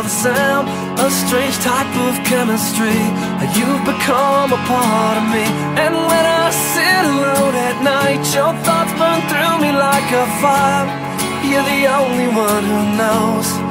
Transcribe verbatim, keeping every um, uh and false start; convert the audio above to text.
all the same. A strange type of chemistry. You've become a part of me. And when I sit alone at night, your thoughts burn through me like a fire. You're the only one who knows.